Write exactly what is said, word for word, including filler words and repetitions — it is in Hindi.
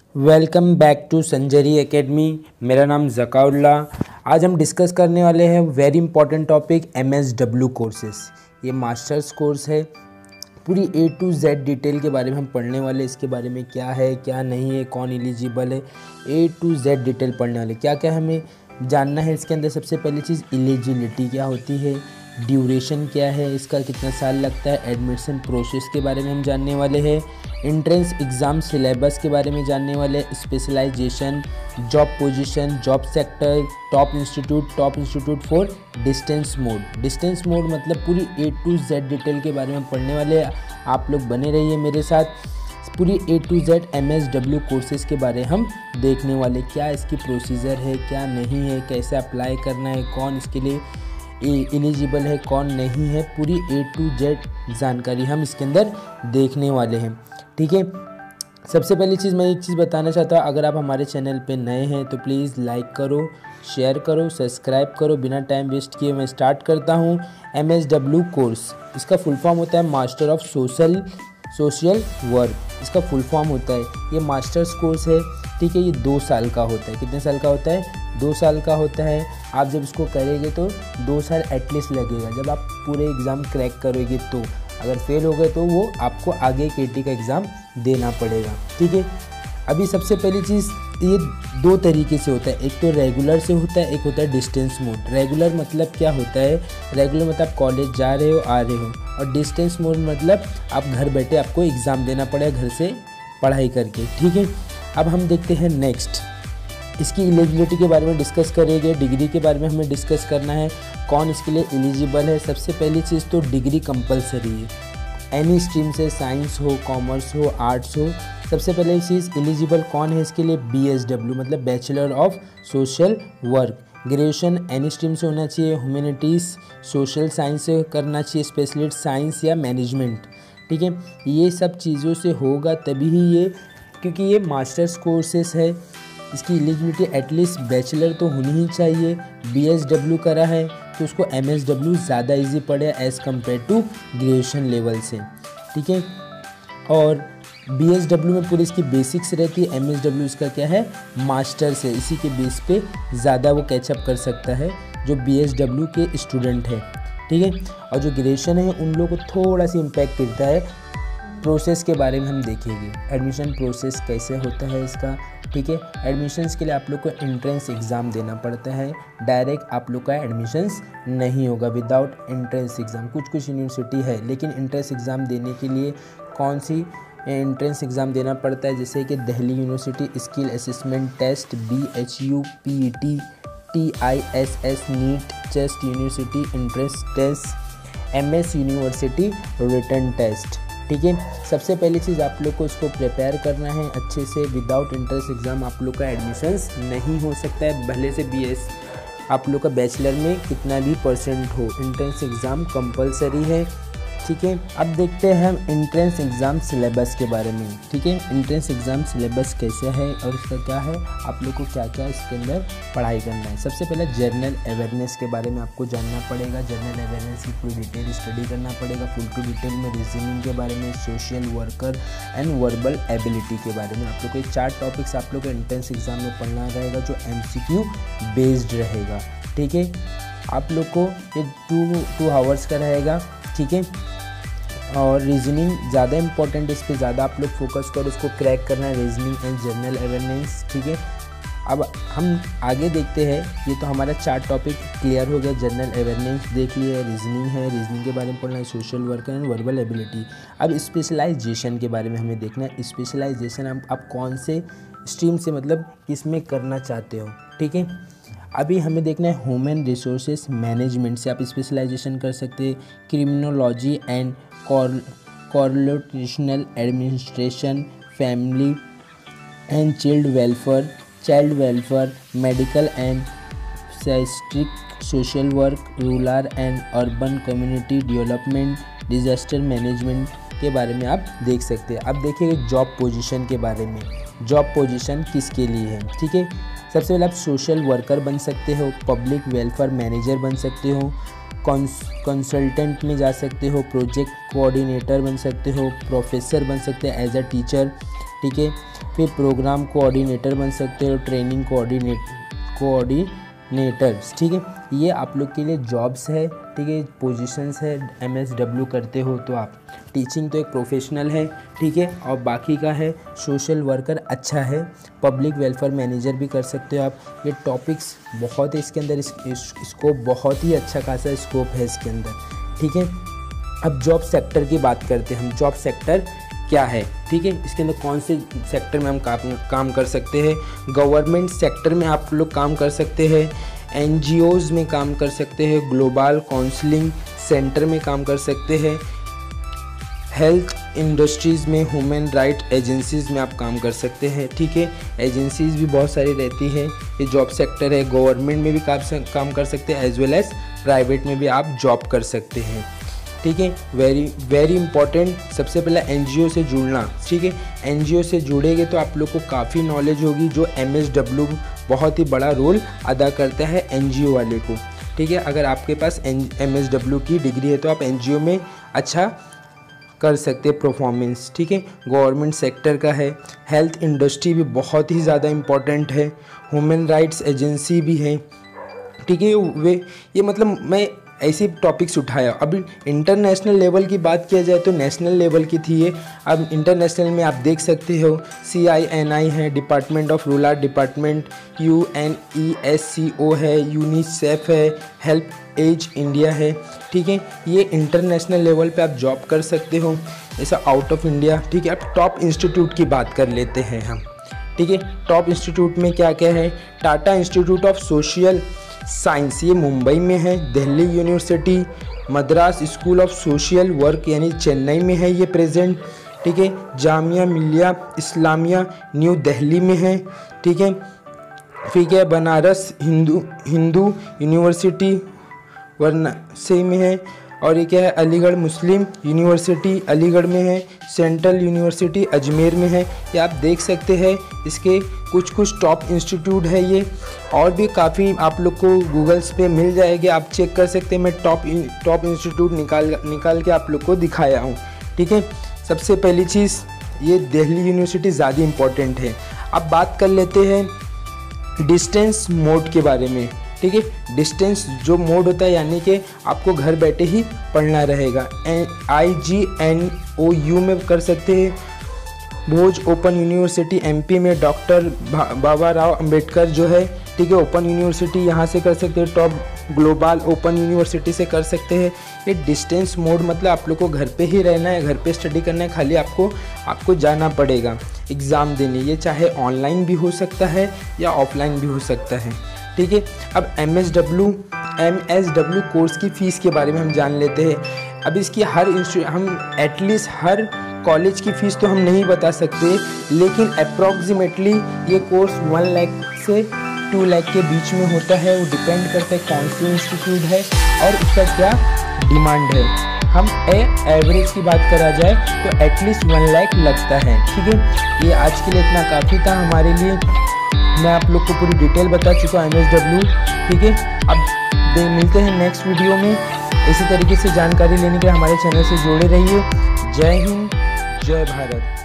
Welcome back to Sanjari academy. मेरा नाम ज़काउल्ला। आज हम डिस्कस करने वाले हैं very important topic M S W courses. ये मास्टर्स कोर्स है। पूरी ए टू जेड डिटेल के बारे में हम पढ़ने वाले, इसके बारे में क्या है क्या नहीं है, कौन एलिजिबल है, ए टू जेड डिटेल पढ़ने वाले। क्या क्या हमें जानना है इसके अंदर। सबसे पहली चीज़ एलिजिबिलिटी क्या होती है, ड्यूरेशन क्या है, इसका कितना साल लगता है, एडमिशन प्रोसेस के बारे में हम जानने वाले हैं, एंट्रेंस एग्ज़ाम सिलेबस के बारे में जानने वाले, specialization, job position, job sector, top institute, top institute for distance mode. Distance mode मतलब पूरी ए टू जेड डिटेल के बारे में पढ़ने वाले। आप लोग बने रहिए मेरे साथ। पूरी A to Z M S W courses के बारे हम देखने वाले। क्या इसकी प्रोसीजर है, क्या नहीं है, कैसे अप्लाई करना है, कौन इसके लिए एलिजिबल है, कौन नहीं है, पूरी ए टू जेड जानकारी हम इसके अंदर देखने वाले हैं। ठीक है। सबसे पहली चीज़ मैं एक चीज़ बताना चाहता हूँ, अगर आप हमारे चैनल पे नए हैं तो प्लीज़ लाइक करो, शेयर करो, सब्सक्राइब करो। बिना टाइम वेस्ट किए मैं स्टार्ट करता हूँ। एम एस डब्ल्यू कोर्स, इसका फुल फॉर्म होता है master of social social work. इसका फुल फॉर्म होता है, ये मास्टर्स कोर्स है। ठीक है। ये दो साल का होता है। कितने साल का होता है? दो साल का होता है। आप जब इसको करेंगे तो दो साल एटलीस्ट लगेगा। जब आप पूरे एग्ज़ाम क्रैक करोगे तो, अगर फेल हो गए तो वो आपको आगे केटी का एग्ज़ाम देना पड़ेगा। ठीक है। अभी सबसे पहली चीज़, ये दो तरीके से होता है। एक तो रेगुलर से होता है, एक होता है डिस्टेंस मोड। रेगुलर मतलब क्या होता है? रेगुलर मतलब आप कॉलेज जा रहे हो, आ रहे हो। और डिस्टेंस मोड मतलब आप घर बैठे आपको एग्ज़ाम देना पड़ेगा घर से पढ़ाई करके। ठीक है। अब हम देखते हैं नेक्स्ट, इसकी एलिजिबिलिटी के बारे में डिस्कस करेंगे। डिग्री के बारे में हमें डिस्कस करना है, कौन इसके लिए एलिजिबल है। सबसे पहली चीज़ तो डिग्री कंपलसरी है, एनी स्ट्रीम से, साइंस हो, कॉमर्स हो, आर्ट्स हो। सबसे पहले चीज़ एलिजिबल कौन है इसके लिए? बी एस डब्ल्यू मतलब bachelor of social work. Graduation any stream से होना चाहिए, ह्यूमैनिटीज़, सोशल साइंस से करना चाहिए, स्पेशलिस्ट साइंस या मैनेजमेंट। ठीक है। ये सब चीज़ों से होगा तभी ही ये, क्योंकि ये मास्टर्स कोर्सेस है, इसकी एलिजिबिलिटी एटलीस्ट बैचलर तो होनी ही चाहिए। बी एस डब्ल्यू करा है तो उसको एम एस डब्ल्यू ज़्यादा ईजी पड़े as compare to graduation level से। ठीक है। और बी एस डब्ल्यू में पूरी इसकी बेसिक्स रहती है, एम एस डब्ल्यू इसका क्या है? मास्टर से, इसी के बेस पे ज़्यादा वो कैचअप कर सकता है जो बी एस डब्ल्यू के स्टूडेंट है। ठीक है। और जो ग्रेजुएशन है उन लोगों को थोड़ा सा इम्पैक्ट करता है। प्रोसेस के बारे में हम देखेंगे, एडमिशन प्रोसेस कैसे होता है इसका। ठीक है। एडमिशन्स के लिए आप लोग को एंट्रेंस एग्ज़ाम देना पड़ता है। डायरेक्ट आप लोग का एडमिशन्स नहीं होगा विदाउट एंट्रेंस एग्ज़ाम। कुछ कुछ यूनिवर्सिटी है, लेकिन एंट्रेंस एग्ज़ाम देने के लिए कौन सी एंट्रेंस एग्ज़ाम देना पड़ता है? जैसे कि Delhi university skill assessment test, B H U, P E T, T I S S, NEET, chest university entrance test, M S university written test. ठीक है। सबसे पहली चीज़ आप लोग को इसको प्रिपेयर करना है अच्छे से। विदाउट एंट्रेंस एग्ज़ाम आप लोग का एडमिशन्स नहीं हो सकता है, भले से बी एस आप लोग का बैचलर में कितना भी परसेंट हो। एंट्रेंस एग्ज़ाम कंपलसरी है। ठीक है। अब देखते हैं हम एंट्रेंस एग्ज़ाम सिलेबस के बारे में। ठीक है। एंट्रेंस एग्ज़ाम सिलेबस कैसे है और इसका क्या है, आप लोग को क्या क्या इसके अंदर पढ़ाई करना है। सबसे पहले जनरल अवेयरनेस के बारे में आपको जानना पड़ेगा। जनरल अवेयरनेस की पूरी डिटेल स्टडी करना पड़ेगा, फुल टू डिटेल में। रीजनिंग के बारे में, social worker and verbal ability के बारे में आप लोग को चार टॉपिक्स आप लोग को एंट्रेंस एग्ज़ाम में पढ़ना रहेगा, जो एम सी क्यू बेस्ड रहेगा। ठीक है। आप लोग को ये टू टू आवर्स का रहेगा। ठीक है। और रीजनिंग ज़्यादा इंपॉर्टेंट, इस पर ज़्यादा आप लोग फोकस करो, इसको क्रैक करना है, रीजनिंग एंड जनरल अवेयरनेस। ठीक है। अब हम आगे देखते हैं। ये तो हमारा चार टॉपिक क्लियर हो गया। जनरल अवेयरनेस देख लिया, रीजनिंग है, रीजनिंग के बारे में पढ़ना है, social work and verbal ability. अब स्पेशलाइजेशन के बारे में हमें देखना है। स्पेशलाइजेशन आप, आप कौन से स्ट्रीम से मतलब किस में करना चाहते हो। ठीक है। अभी हमें देखना है ह्यूमन रिसोर्सेज मैनेजमेंट से आप स्पेशलाइजेशन कर सकते हैं। Criminology and corporational administration, family and child welfare, child welfare, medical and psychiatric, social work, rural and urban community development, disaster management के बारे में आप देख सकते हैं। अब देखिए जॉब पोजीशन के बारे में। जॉब पोजीशन किसके लिए है? ठीक है। सबसे पहले आप सोशल वर्कर बन सकते हो, पब्लिक वेलफेयर मैनेजर बन सकते हो, कंसल्टेंट में जा सकते हो, प्रोजेक्ट कोऑर्डिनेटर बन सकते हो, प्रोफेसर बन सकते हैं एज अ टीचर, ठीक है। फिर प्रोग्राम कोऑर्डिनेटर बन सकते हो, ट्रेनिंग कोऑर्डिनेट कोऑर्डिनेटर्स, ठीक है। ये आप लोग के लिए जॉब्स है, ठीक है, पोजीशंस है। एमएसडब्ल्यू करते हो तो आप टीचिंग तो एक प्रोफेशनल है, ठीक है। और बाकी का है सोशल वर्कर अच्छा है, पब्लिक वेलफेयर मैनेजर भी कर सकते हो आप। ये टॉपिक्स बहुत है इसके अंदर, स्कोप बहुत ही अच्छा खासा स्कोप है इसके अंदर, ठीक है। अब जॉब सेक्टर की बात करते हैं हम। जॉब सेक्टर क्या है, ठीक है, इसके अंदर कौन से सेक्टर में हम काम काम कर सकते हैं। गवर्नमेंट सेक्टर में आप लोग काम कर सकते हैं, एनजीओज़ में काम कर सकते हैं, ग्लोबल काउंसलिंग सेंटर में काम कर सकते हैं, हेल्थ इंडस्ट्रीज़ में, ह्यूमन राइट एजेंसीज़ में आप काम कर सकते हैं, ठीक है। एजेंसीज़ भी बहुत सारी रहती है, ये जॉब सेक्टर है। गवर्नमेंट में भी काम कर सकते हैं एज वेल एज प्राइवेट में भी आप जॉब कर सकते हैं, ठीक है। वेरी वेरी इंपॉर्टेंट, सबसे पहले एनजीओ से जुड़ना, ठीक है। एनजीओ से जुड़ेंगे तो आप लोग को काफ़ी नॉलेज होगी, जो एमएसडब्ल्यू बहुत ही बड़ा रोल अदा करता है एनजीओ वाले को, ठीक है। अगर आपके पास एमएसडब्ल्यू की डिग्री है तो आप एनजीओ में अच्छा कर सकते हैं परफॉर्मेंस, ठीक है। गवर्नमेंट सेक्टर का है, हेल्थ इंडस्ट्री भी बहुत ही ज़्यादा इम्पॉर्टेंट है, ह्यूमन राइट्स एजेंसी भी है, ठीक है। वे ये मतलब मैं ऐसे टॉपिक्स उठाया। अभी इंटरनेशनल लेवल की बात किया जाए तो नेशनल लेवल की थी ये, अब इंटरनेशनल में आप देख सकते हो सी आई एन आई है, department of rural department, U N E S C O है, यूनिसेफ है, हेल्प एज इंडिया है, ठीक है। ये इंटरनेशनल लेवल पे आप जॉब कर सकते हो, ऐसा आउट ऑफ इंडिया, ठीक है। अब टॉप इंस्टीट्यूट की बात कर लेते हैं हम, ठीक है। टॉप इंस्टीट्यूट में क्या क्या है। Tata institute of social science, ये मुंबई में है। Delhi university, Madras school of social work यानी चेन्नई में है ये प्रेजेंट, ठीक है। जामिया मिलिया इस्लामिया न्यू दिल्ली में है, ठीक है। फिर क्या, बनारस हिंदू हिंदू यूनिवर्सिटी वाराणसी में है। और ये क्या है, अलीगढ़ मुस्लिम यूनिवर्सिटी अलीगढ़ में है। सेंट्रल यूनिवर्सिटी अजमेर में है। ये आप देख सकते हैं, इसके कुछ कुछ टॉप इंस्टीट्यूट है ये, और भी काफ़ी आप लोग को गूगल्स पे मिल जाएगी, आप चेक कर सकते हैं। मैं टॉप टॉप इंस्टीट्यूट निकाल निकाल के आप लोग को दिखाया हूँ, ठीक है। सबसे पहली चीज़, ये दिल्ली यूनिवर्सिटी ज़्यादा इम्पोर्टेंट है। अब बात कर लेते हैं डिस्टेंस मोड के बारे में, ठीक है। डिस्टेंस जो मोड होता है यानी कि आपको घर बैठे ही पढ़ना रहेगा। आई जी एन ओ यू में कर सकते हैं। भोज ओपन यूनिवर्सिटी एमपी में डॉक्टर बाबा राव अंबेडकर जो है, ठीक है, ओपन यूनिवर्सिटी यहाँ से कर सकते हैं। टॉप ग्लोबल ओपन यूनिवर्सिटी से कर सकते हैं। ये डिस्टेंस मोड मतलब आप लोग को घर पे ही रहना है, घर पे स्टडी करना है, खाली आपको आपको जाना पड़ेगा एग्ज़ाम देने। ये चाहे ऑनलाइन भी हो सकता है या ऑफलाइन भी हो सकता है, ठीक है। अब M S W M S W course की फ़ीस के बारे में हम जान लेते हैं। अब इसकी हर हम एटलीस्ट हर कॉलेज की फ़ीस तो हम नहीं बता सकते, लेकिन अप्रॉक्सीमेटली ये कोर्स वन लाख से टू लाख के बीच में होता है। वो डिपेंड करता है कौन सी इंस्टीट्यूट है और उसका क्या डिमांड है। हम ए एवरेज की बात करा जाए तो एटलीस्ट वन लाख लगता है, ठीक है। ये आज के लिए इतना काफ़ी था हमारे लिए। मैं आप लोग को पूरी डिटेल बता चुका हूँ एम एस डब्ल्यू, ठीक है। अब दे मिलते हैं नेक्स्ट वीडियो में। इसी तरीके से जानकारी लेने के लिए हमारे चैनल से जुड़े रहिए। जय हिंद, जय भारत।